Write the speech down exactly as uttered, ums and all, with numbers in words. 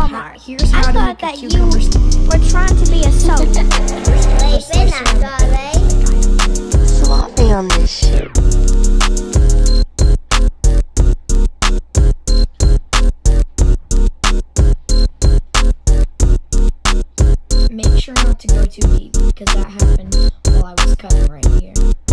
Walmart. Here's how I to thought make a that you cucumber were trying to be a soap. Sloppy on this shit. Make sure not to go too deep because that happened while I was cutting right here.